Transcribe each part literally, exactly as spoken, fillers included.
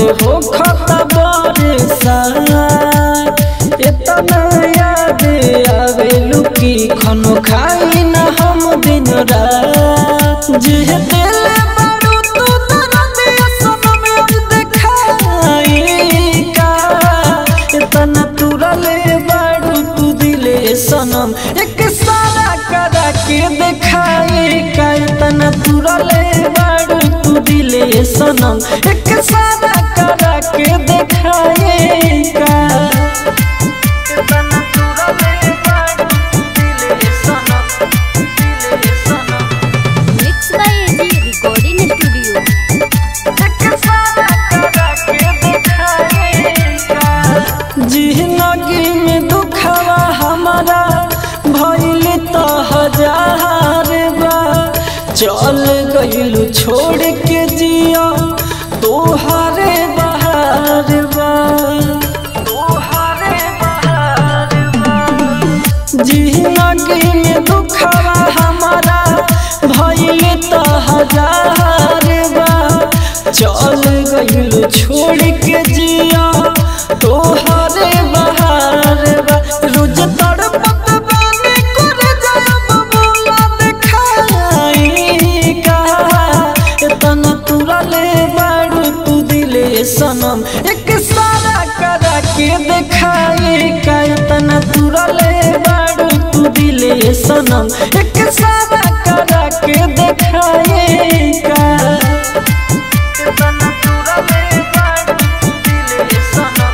हो खता बरसा इतना याद आवे लुकी खनो खाई ना हम दिन रात जे दिल बारू तू दर्द सनम आज देखाई का इतना तुरले बारू तू दिले सनम एक सारा करा के देखाई का इतना तुरले बारू तू दिले सनम एक सारा करा के देखाई का जिंदगी में दुखवा हमारा भइल तो हजार बा चल गइलू छोड़ के जिया तोहरे बहार बा तोहरे बहार बा जिंदगी में दुखवा हमारा भइल तो हजार बा चल गइलू छोड़ के जिया तोहरे बहार बा रोज तड़पत बानी कर जाब बोला देखाई का इतना तुरले बारू तू दिले सनम एक सारा करा के देखाई का इतना तुरले बारू तू दिले सनम एक सारा करा के देखाई का इतना तुरले बारू तू दिले सनम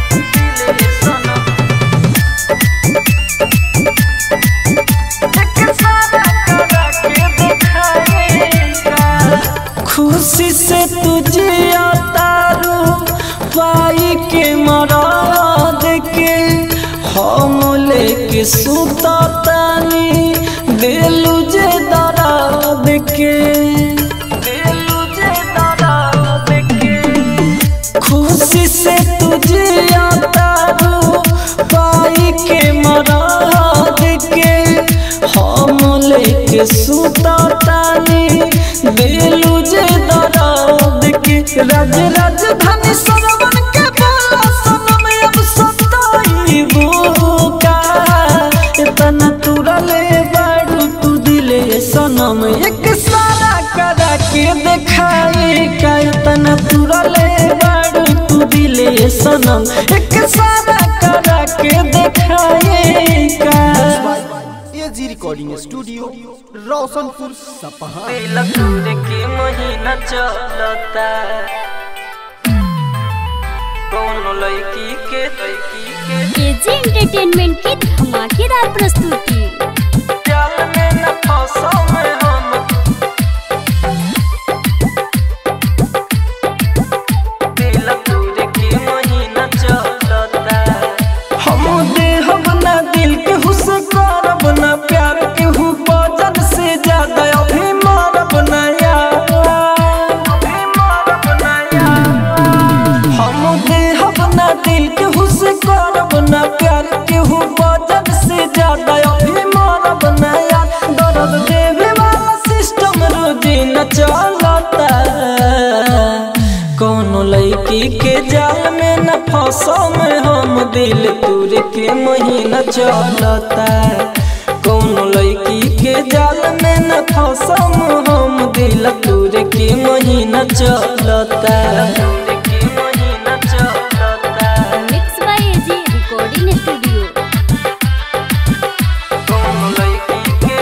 खुशी से तुझे तारू पाई के मराद के हम लेके सुता तानी दिलू जे दराद के दिलू जे दराद के खुशी से तुझे तारू पाई के मराद के हम लेके सुता तानी दिलू जे दराद के राज राजधानी सरवन के बोला सनम अब सताईबू का इतना तुरले बारू तू दिले सनम एक सारा करा के देखाई का इतना तुरले बारू तू दिले सनम एक सारा करा के देखाई का एजी रिकॉर्डिंग स्टूडियो रोशनपुर सपहा लखनऊ के महीना चलता कौन लड़की के लड़की के एजी एंटरटेनमेंट की धमाकेदार प्रस्तुति जाल में न फंसो मैं हम लखनऊ के महीना चलता हम दे हम ना दिल के हुस करब ना प्यार के हु बजन से ज्यादा अभी मारब ना यार अभी मारब ना यार हम दे हम ना दिल के हुस करब ना प्यार के हु बजन से ज्यादा अभी मारब ना यार दर्द देवे वाला सिस्टम रोजी न चलता कोनो लड़की के जाल में न फंसो में हम दिल तूर के महीना चलता कोनो लड़की के जाल में न फंसो हम दिल तूर के महीना चलता mix by AG recording studio कोनो लड़की के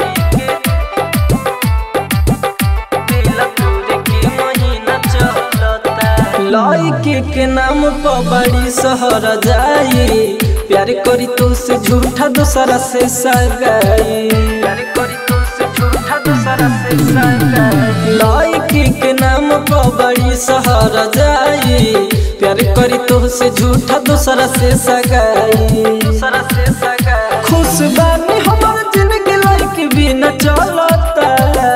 दिल तूर के महीना चलता लड़की के नाम पर बड़ी शहर जाई प्यार करी तो से झूठा दूसरा से सगाई प्यार करी तो से झूठा दूसरा से सगाई लड़की के नाम पर बड़ी शहर जाई प्यार करी तो से झूठा दूसरा से सगाई दूसरा से सगाई खुश बानी हमार जिंदगी लड़की भी न चलता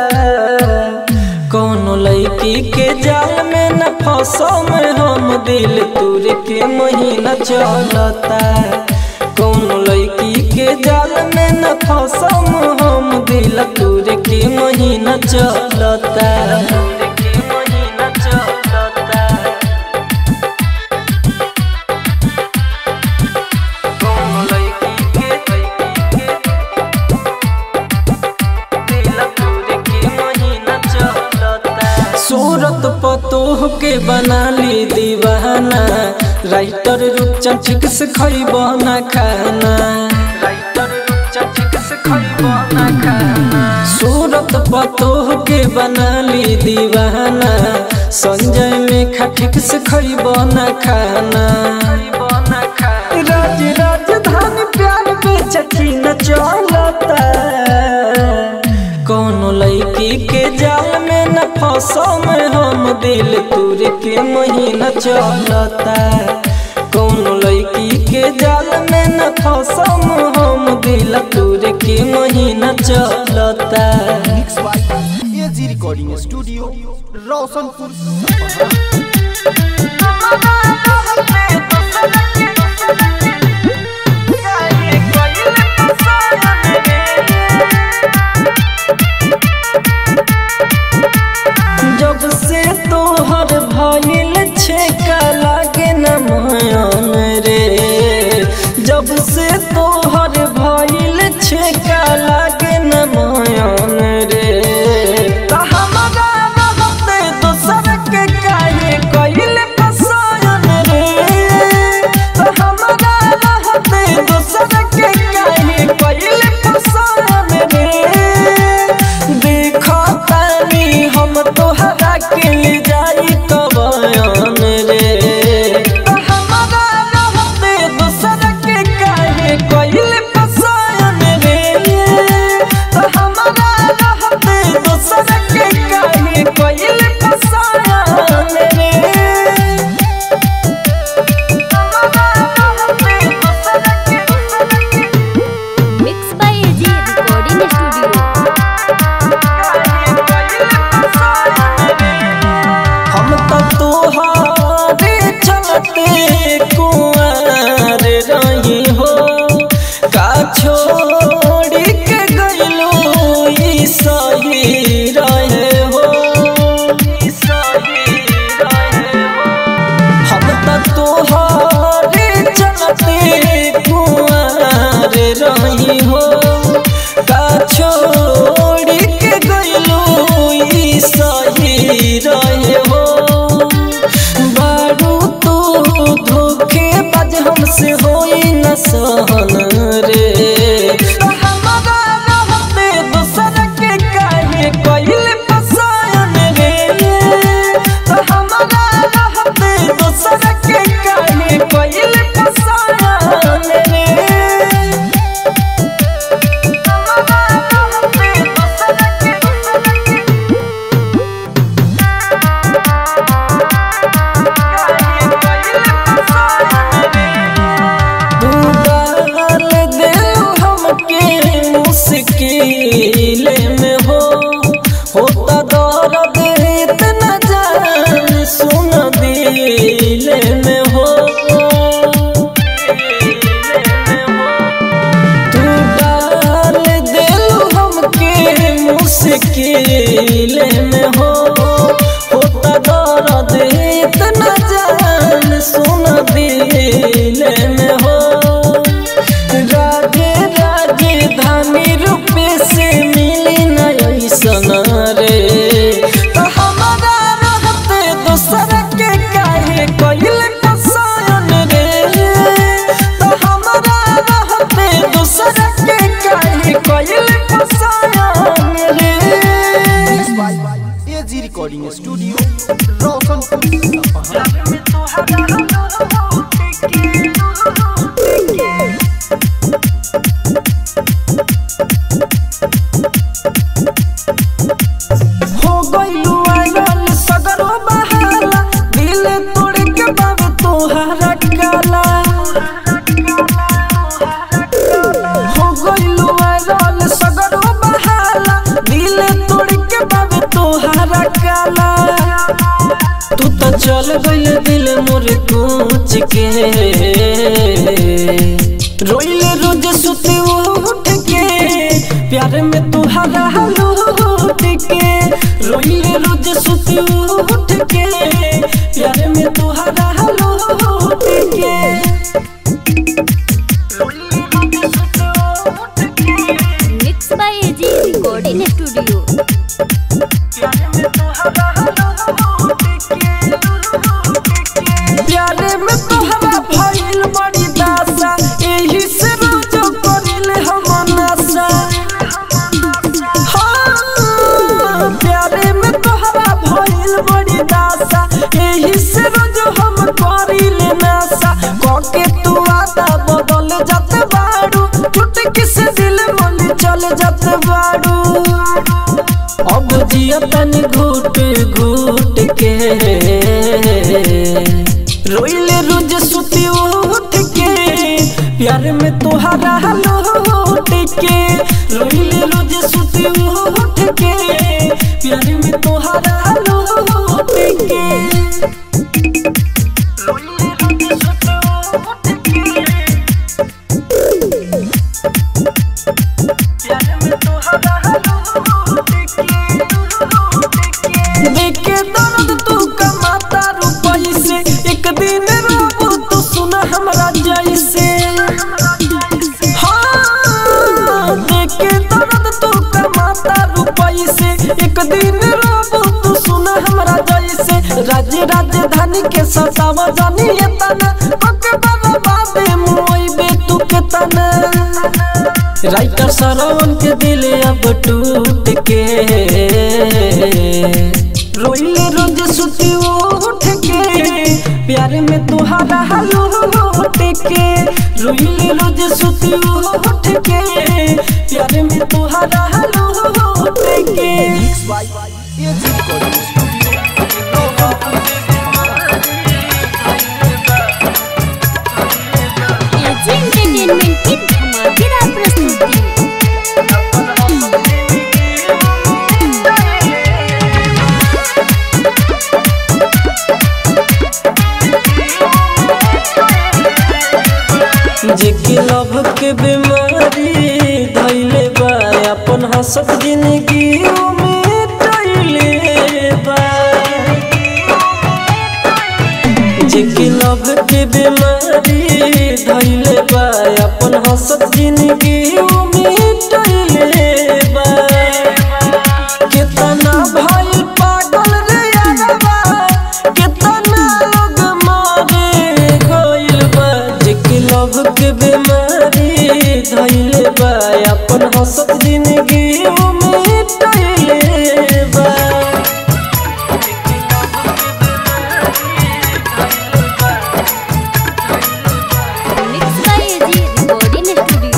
कोनो लड़की के जाल में न फंसो में हम दिल तूर के महीना चलता कोनो लड़की के जाल में न फंसो हम दिल तूर के महीना चलता के बना ली दीवाना, राइटर रूपचंद ठीक से खइबो ना खाना, राइटर रूपचंद ठीक से खइबो ना खाना। सूरत पतोह के बना ली दीवाना, संजय में खा ठीक से खइबो ना खाना। राज राजधानी प्यार पे चकी न चलता, कौनो लड़की के जाल में न फंसो में हम दिल तुर के महीना चलता, कौनो लड़की के जाल में न फंसो में हम दिल तुर के महीना चलता। Mix by AG recording studio Roshanpur Sapaha. जब से तोहर भइल छेका लागे न मन रे, जब से तोहर भइल छेका लागे न मन रे, त हमरा रहते दोसर के काहे कइल पसयन रे, त हमरा रहते दोसर के काहे कइल पसयन रे। देखो तानी हम तोहरा के ले जाई कबयन रे, हमरा रहते दोसर के काहे कइल पसयन रे, हमरा रहते दोसर के काहे कइल पसयन रे। Mix by AG recording studio. हम तो तोहारे चलते कुंवर रही हो, का छोड़ के गइलो ई सही रहे हो, ई सही रहे हो। हम तो तोहारे चलते कुंवर रही हो, का छोड़ के गइलो ई सही रहे हो। बारू तू धोखेबाज हमसे होई न सहन रे, हमरा रहते दोसर के काहे कइल पसयन रे, हमरा रहते दोसर के काहे कइल पसयन रे। हमरा रहते दोसर के मुश्किल में हो, होता दर्द इतना जान सुन दिल में हो, तू डाल दिल हमके मुश्किल में हो, होता दर्द इतना जान सुन दिल में हो। राजे राजधानी रूपे से मिली न ऐसन रे, तो हमरा रहते दोसर के काहे कइल पसयन रे, तो हमरा रहते दोसर के काहे कइल पसयन रे। Mix by AG recording studio Roshanpur Sapaha. हो गइलू आयल सगरो बहाला, दिल तोड़ के बाबू तोहरा काला, हो गइलू आयल सगरो बहाला, दिल तोड़ के बाबू तोहरा काला। तू तो चल गइल दिल मोर कुछ के, रोइले रोज सुते उठ के, प्यार में तुहरा लूट के, रोइले रोज सुते उठ के, प्यार में तुहरा लूट के। Mix by AG recording studio. प्यार में तुहरा लूट के। प्यारे में तोहरा भइल बड़ी दासा एही से रोज करिले हम नशा हाँ प्यारे में तोहरा भइल बड़ी दासा एही से रोज हम करिले नशा कके तू आदा बदल जात बाड़ू चुटकी से दिल मन चल जात बाड़ू अब जिया तनी घूट घूट के रोइले रोज सुती उठ के प्यार में तोहरा लौट के रोइले रोज सुती उठ के प्यार में तोहरा लौट के रोइले रोज सुती उठ के प्यार में तोहरा देखे दर्द तू कमाता रुपई से एक दिन रोबू तू सुना हमरा जैसे हाँ देखे दर्द तू कमाता रुपई से एक दिन रोबू तू सुना हमरा जैसे राज्य राजधानी के सतावा जानी तना पक बाबा बाबे मोई बे तू के तना राइटर सरवन के दिल अब टूट के रोइले रोज सुती उठ के प्यार में तोहरा लौट के रोइले रोज सुती उठ के प्यार में तोहरा लौट के एजी एंटरटेनमेंट की धमाकेदार प्रस्तुति जेके लव के बीमारी धइले बा अपन हंसत जिंदगी में टइले बा जेके लव के बीमारी धइले बा अपन हंसत जिंदगी में टइले बा कितना भाई पागल रे यारबा कितना लोग मारे गइल बा जेके लव के बीमारी धइले बा अपन हंसत जिंदगी में टइले बा mix by AG recording studio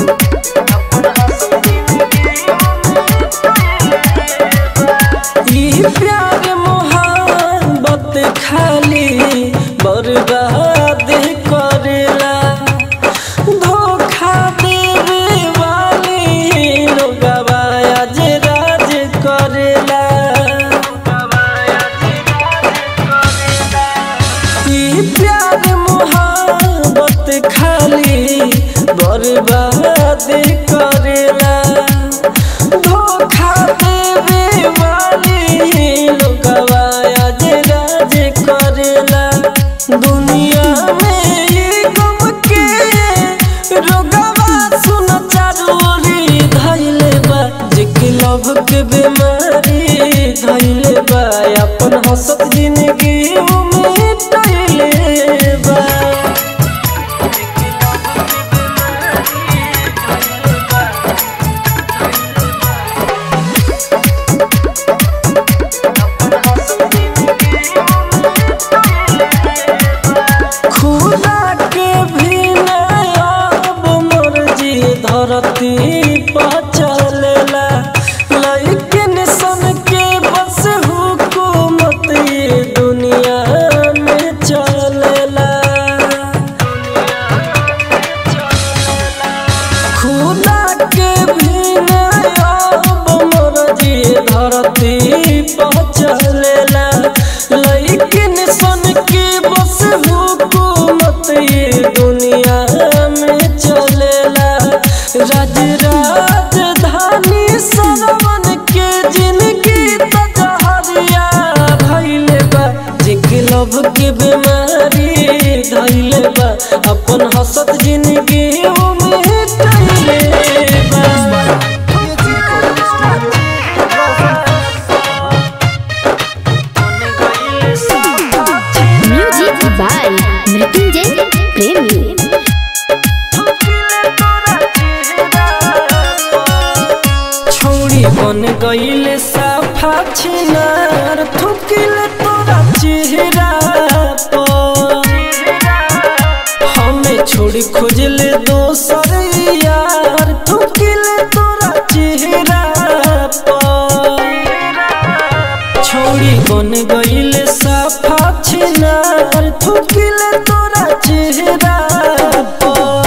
ई प्यार मोहब्बत खाली बर्बाद करेला धोखा देवे वाली लोगवा आज राज करेला ई प्यार मोहब्बत खाली बर्बाद करेला धोखा देवे वाली लोगवा आज राज करेला दुनिया में ये गम के रोगवा सुन चारोरी धइले बा जेके लव के बीमारी धइले बा अपन हंसत जिंदगी में टइले बा खुदा के भी अब मर्जी धरती पर चलेला लेकिन सन के बस हुकूमत ये दुनिया में चलेला खुदा के भी अब मर्जी धरती पर चलेला लेकिन सन के बस हुकूमत ये दुनिया में चलेला राज राजधानी सरवन के जिंदगी तजहरिया भइले बा जेके लव के बीमारी धइले बा अपन हंसत जिंदगी में टइले बा म्यूजिक बाय मृत्यु छोड़ी खोजले दोसर यार थुकिले तोरा चेहरा पर छोड़ी बन गईले साफा छिनार थुकिले तोरा चेहरा पर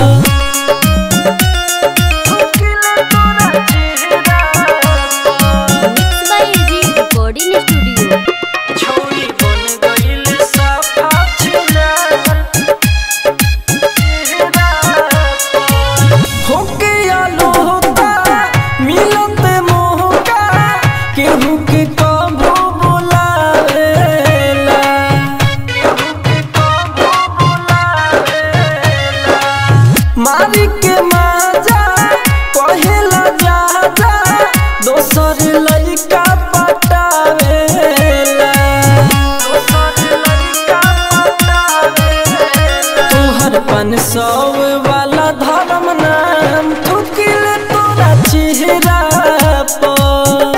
थुकिले तोरा चेहरा mix by AG recording studio. छोड़ी बन गईले साफा छिनार चेहरा पर होके आलो होता मिलत मोहका केहू के कबो बुलावेला केहू के कबो बुलावेला मारी के माजा कहेला जा जा दोसर लइका पटावेला दोसर लइका पटावेला तोहर पन सौ वाला धर्म नाम थुकिले तोरा चेहरा पर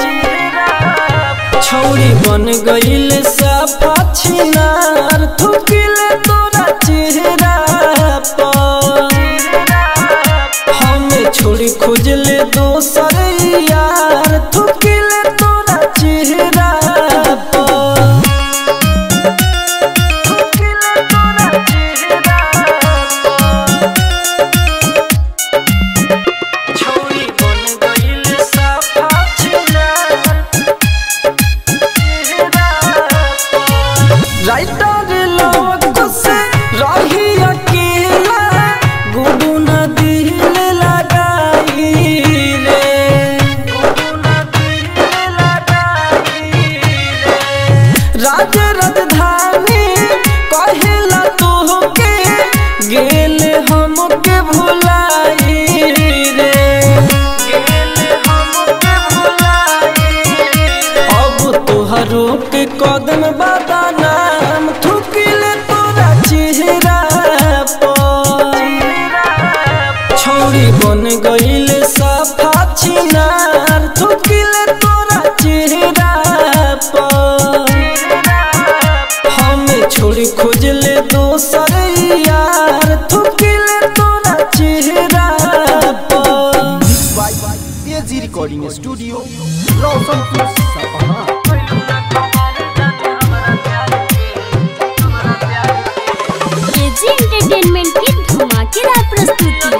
छौड़ी बन गईले साफा छिनार थुकिले तोरा चेहरा पर हमें छोड़ी खोजले दोसर यार थुकिले तोरा चेहरा पर थुकिले तोरा चेहरा पर छोड़ी बन गईले साफा छिनार चेहरा पर राइटर लोग से रही अकेला गुडू न दिल लगाई रे गुडू न दिल लगाई रे राज राजधानी कहेला तोहके गेल हमके भुलाई रे गेल हमके भुलाई अब तोहरो के कदम बदनाम थुकिले तोरा चेहरा पर छौड़ी बन गईले साफा छिनार थुकिले तोरा चेहरा पर हमें छोड़ी खोजले दोसर यार थुकिले तोरा चेहरा पर AG recording studio Roshanpur Sapaha. AG entertainment की धमाकेदार प्रस्तुति।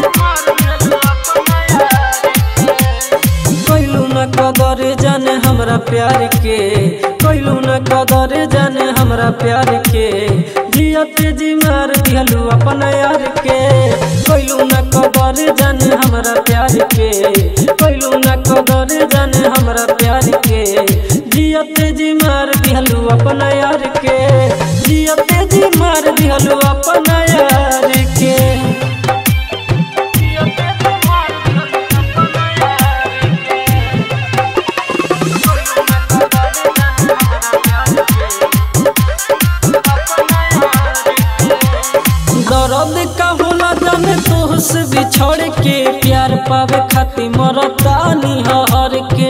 कैलू न कदर जाने हमरा प्यार के कैलू न कदर जाने हमरा प्यार के जियत जी मार दिहलू अपन यार के कैलू न कदर जाने हमरा प्यार के कैलू न कदर जाने हमरा प्यार के जियत जी मार दिहलू अपन यार के जियत जी मार दिहलू अपन यार के दर्द का होला जाने तोहसे बिछड़ के प्यार पावे खातिर मरतानी हर के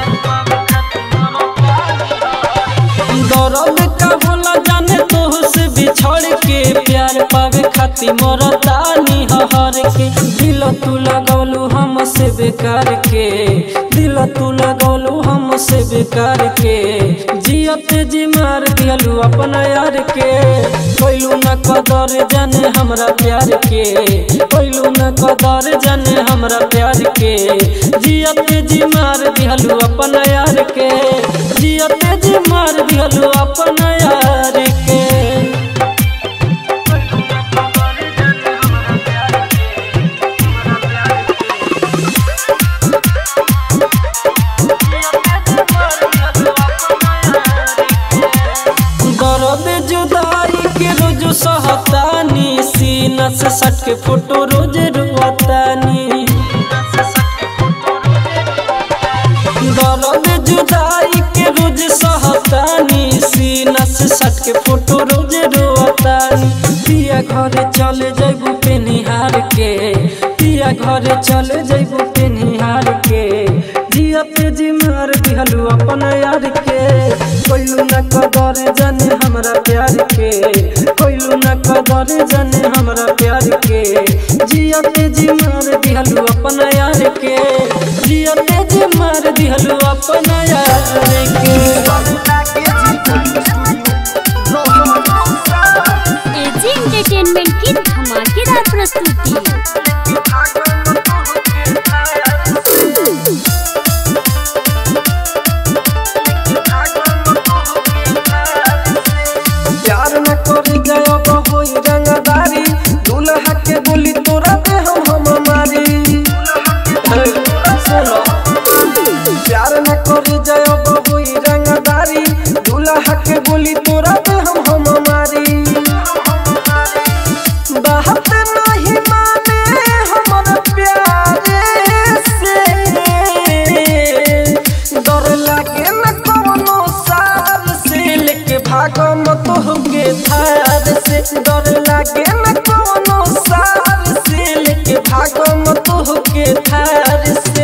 दर्द का होला जाने तोहसे बिछड़ के प्यार पावे खातिर मरतानी हर के दिल तू लगौलू हमसे बेकार के दिल तू लगौलू हमसे बेकार के जियत जी मार दिहलू अपन यार के कैलू न कदर जाने हमरा प्यार के कैलू न कदर जाने हमरा प्यार के जियत जी मार दिहलू अपन यार के जियत जी मार दिहलू अपन यार के दर्द जुदाई के रोज सहतानी सीना से सट के फोटो रोज रुआतानी दर्द जुदाई के रोज सहतानी सीना से सट के फोटो रोज रुआतानी पिया घरे चले जैबू पे निहार के पिया घरे चले जैबू पे निहार के जियत जी मार दिहलू अपन यार के कोइलू न कदर जाने हमरा प्यार के कोइलू न कदर जाने हमरा प्यार के जिया तेजी मार दिहलू अपना यार के जिया तेजी मार दिहलू अपना यार के एजी एंटरटेनमेंट की धमाकेदार प्रस्तुति। प्यार न कर जाओ होई रंगदारी दूल्हा के बोली तोरा पे हम हम मारी सुनो प्यार न कर जाओ होई रंगदारी दूल्हा के बोली तोरा पे हम हम मारी बात नहीं माने हमर प्यारे से डर लागे न कोनो साल से लेके भागो मत होके थार से डर लागे न कोनो साल से लेके भागो मत होके थार से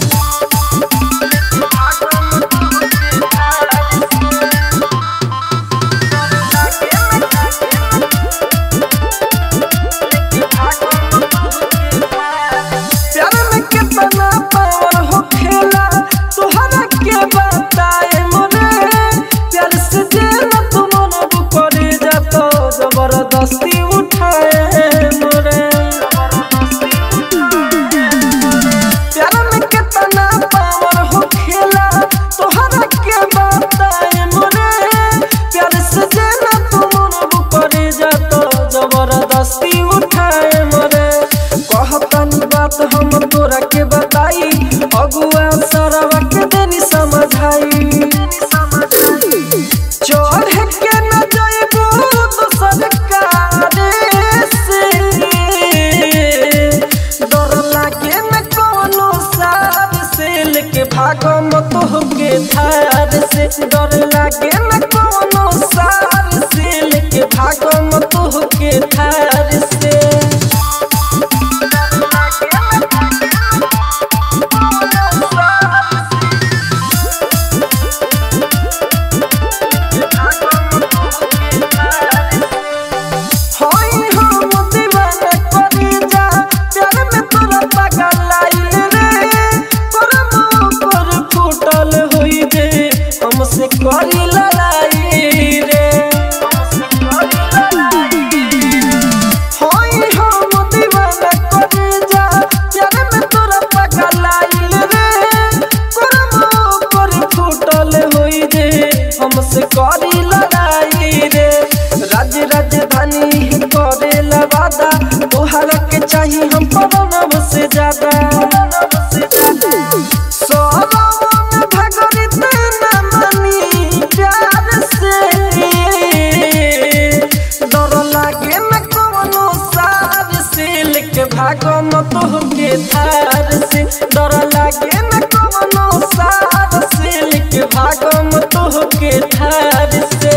जबरदस्ती उठाए मोरे प्यार में कितना पावर हो खेला तोहरा के बताए मोरे प्यार से जेना तुम मनबू करे जातो जबरदस्ती उठाए मोरे कहतनी बात हम तोरा के बताई अगुआ सरवा के देनी समझाई चढ़ के न जाइबू तो सरकारे से डर लागे न कोनो सार से लेके भागो मत होके थार से डर लागे न कोनो सार से लेके भागो मत होके थार से हमसे करी लड़ाई रे होई हम दीवाना करे जा प्यार में तोरा पागल आइल रे करम पर फूटल होई जे हमसे करी लड़ाई रे राज राजधानी करे लवादा तोहरा के चाहिए हम पवन से ज्यादा भागो मत होके थार से डर लागे न कोनो सार से लेके भागो मत होके थार से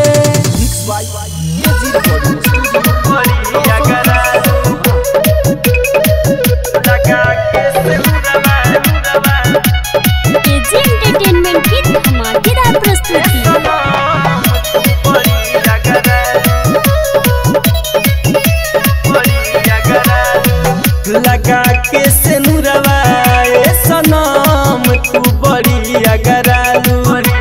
एजी एंटरटेनमेंट की धमाकेदार प्रस्तुति। लगा के सिनुरवा ए सनम तू बड़ी अगरालू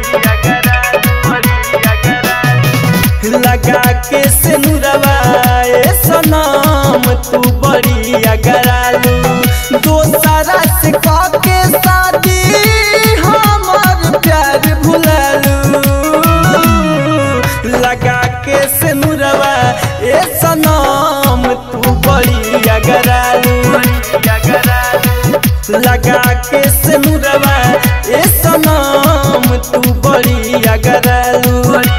लगा के सिनुरवा ए सनम तू बड़ी अगरालू दोसरा से काके शादी हमर प्यार भुलालू लगा के सिनुरवा ए सनम तू बड़ी अगरालू लगा के सिनुरवा ए सनम तू बड़ी अगरालू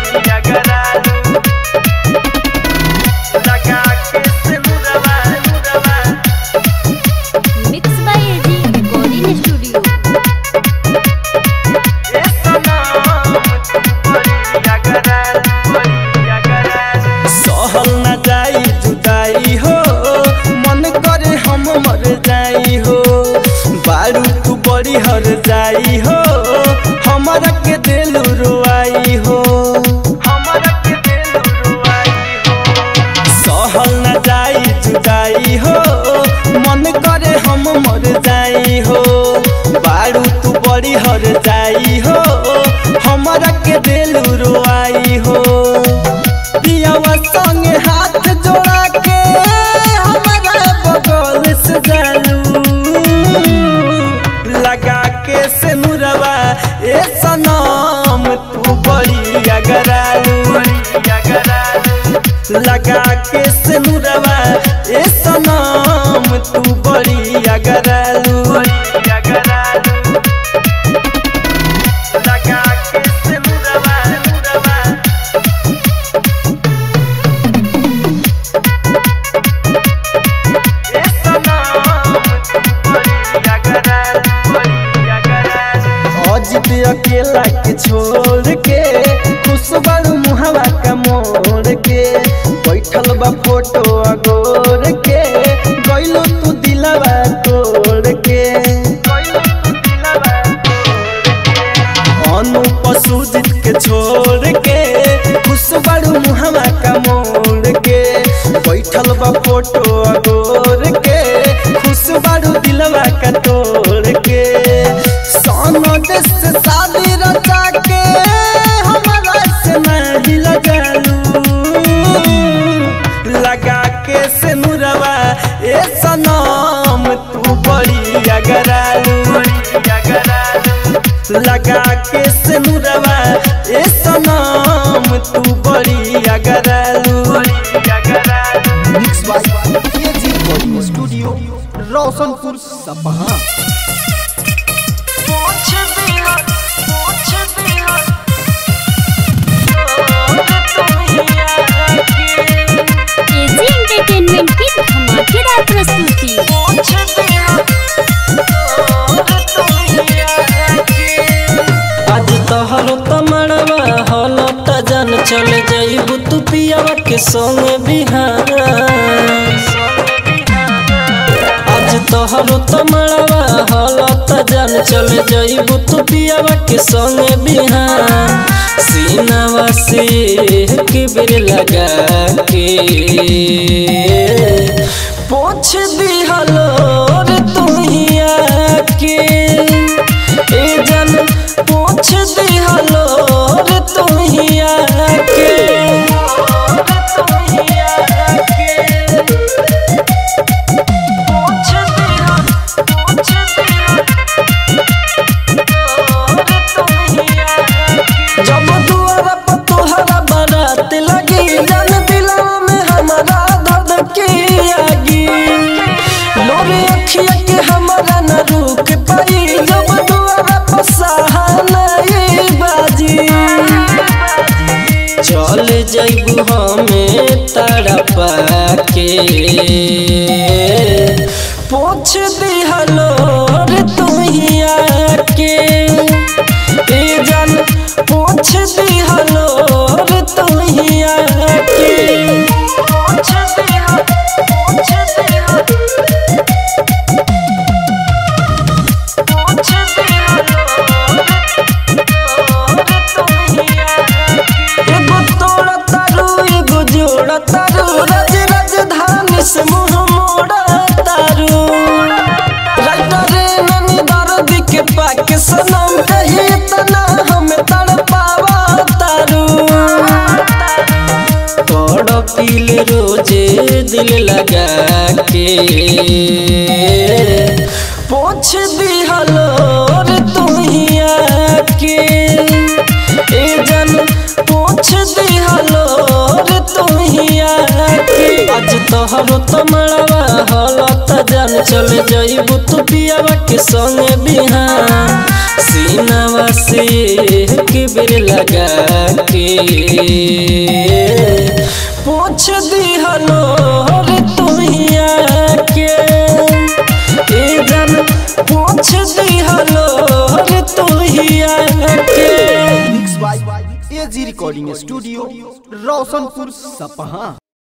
mix by AG recording studio. सहल न जाई जुदाई हो मन करे हम मर जाई हो बारू तू बड़ी हर जाई हो हमारा के दिल रुआई हो सहल न जाई जुदाई हो मन बड़ी हर जाई हो हमारा के दिलू रोआई हो पियावा संगे हाथ जोड़ा के हमारा बगल से जालू लगा के से मुरवा ए सनम तू बड़ी अगरालू लगा के से मुरवा ए सनम तू बड़ी अगरालू अकेला के छोड़ के खुशबड़ मुहवा का मोड़ के बैठल बा फोटो अगोर के गइलो तू दिलवा तोड़ के अनुप सुजित के छोड़ के खुशबड़ मुहवा का मोड़ के बैठल बा फोटो अगोर के खुशबड़ दिलवा का तोड़ के देश से शादी रचा के हमारा से नहीं लगालू लगा के से मुरवा ए सनम तू बड़ी अगरालू लगा के से मुरवा ए सनम तू बड़ी अगरालू mix by AG recording studio Roshanpur Sapaha. AG entertainment की धमाकेदार प्रस्तुति। आज तोहरो तमड़वा हलत जान चले जाइबू तू पियावा के संग बिहार आज तोहरो तमड़वा हलत जान चले जाइबू तू पियावा के संग बिहार सीनावा से किबिर लगा के पोछ दिहलो रे तुहिया के ए जन पोछ दिहलो रे तुहिया के जब दुआरा पर तोहरा बारात लगी जन दिलवा में हमारा दर्द की आगी लोरे अखिया के हमारा न रुक पाई जब दुआरा पर सहानाई बाजी चल जाइबू हमें तड़पा के पोछ दिहलो रे तुहिया के ए जन पोछ दिहलो रे तुहिया के पोछ दिहलो पोछ दिहलो पोछ दिहलो रे तुहिया के एगो तोड़ा तारू एगो जोड़ा तारू रज राजधानी से मुंह मोड़ा तारू राइटर ननी दर्द के पाके सनम कही तना हमें तड़पावा तारू तोड़ पीले रोजे दिल लगा के पोछ दिहलो रे तुहिया के ए जन पोछ दिहलो रे तुहिया के आज तोहरो तमड़वा हलत जान चले जाइबू तू पियावा के संग बिहार सीनावा से किबिर लगा के पोछ दिहलो रे तुहिया के ए जन पोछ दिहलो रे तुहिया के mix by AG recording studio Roshanpur Sapaha.